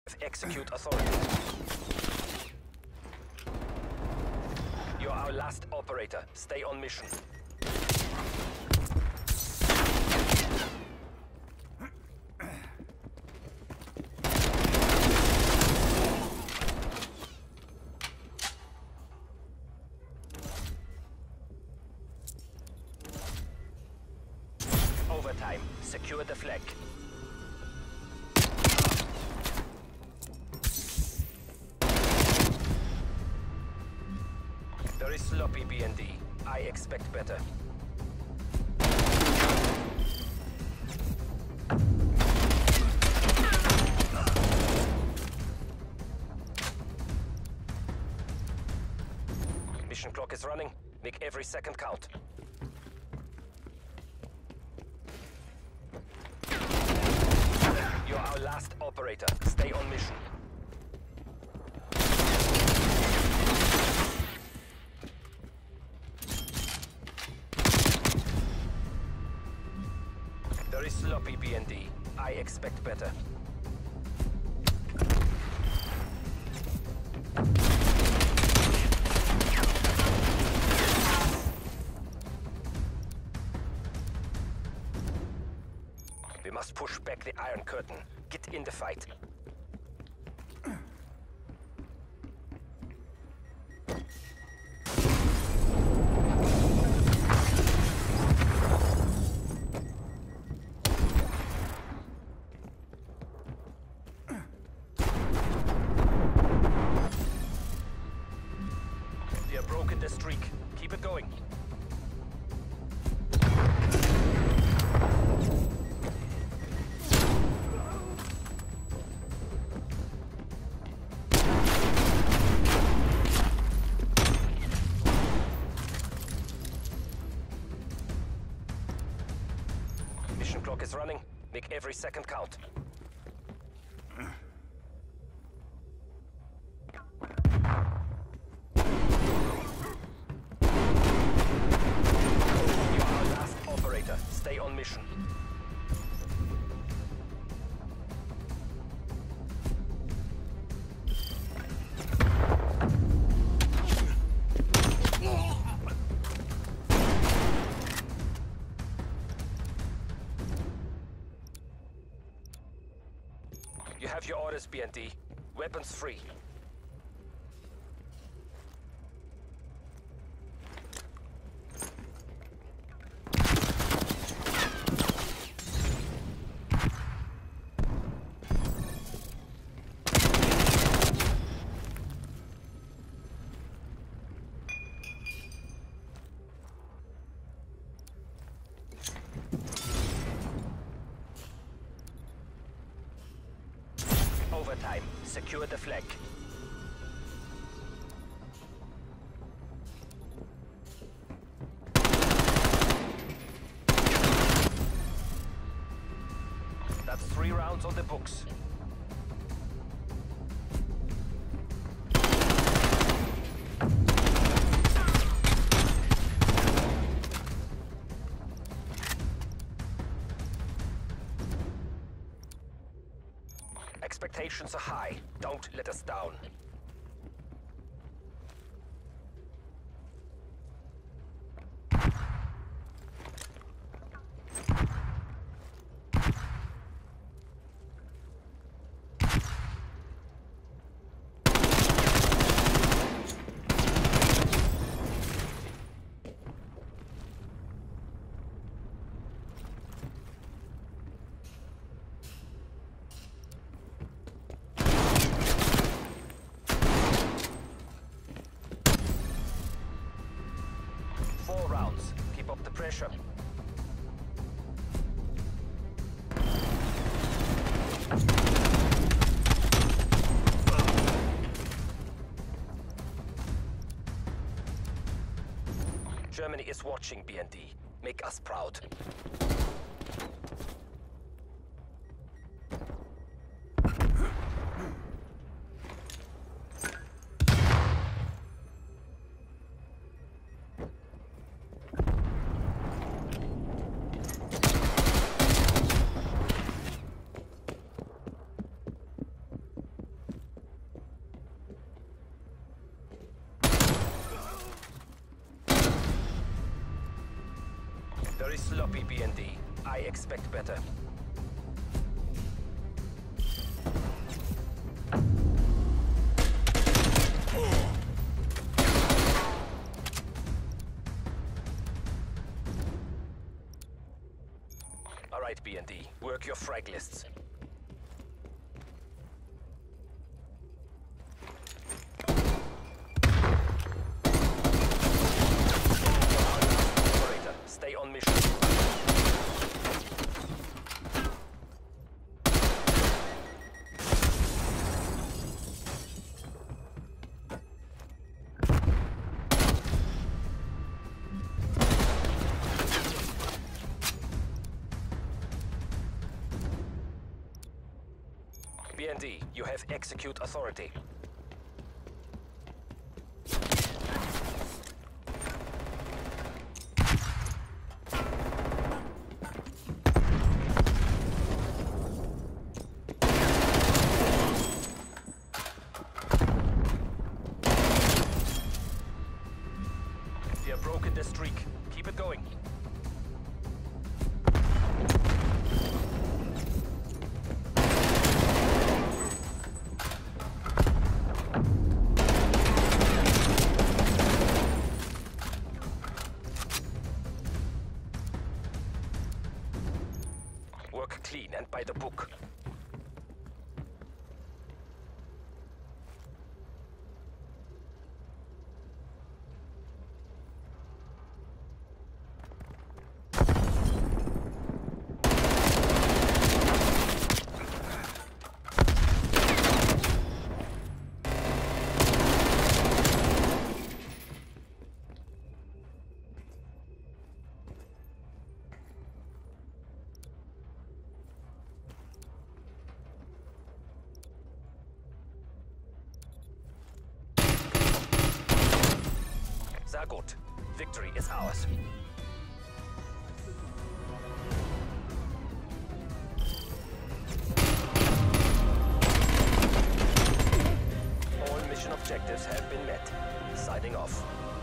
Execute authority. You're our last operator. Stay on mission. Overtime. Secure the flag. Very sloppy, BND. I expect better. Mission clock is running. Make every second count. You're our last operator. Stay on mission. Very sloppy, BND. I expect better. We must push back the Iron Curtain. Get in the fight. They have broken the streak. Keep it going. Mission clock is running. Make every second count. You are our last operator. Stay on mission. You have your orders, BND. Weapons free. Overtime. Secure the flag. That's 3 rounds on the books. Expectations are high. Don't let us down. Rounds. Keep up the pressure. Germany is watching, BND. Make us proud. BND. I expect better. All right, BND. Work your frag lists. Operator, stay on mission. BND, you have execute authority. You have broken the streak. Keep it going. Work clean and by the book. Sehr gut. Victory is ours. All mission objectives have been met. Signing off.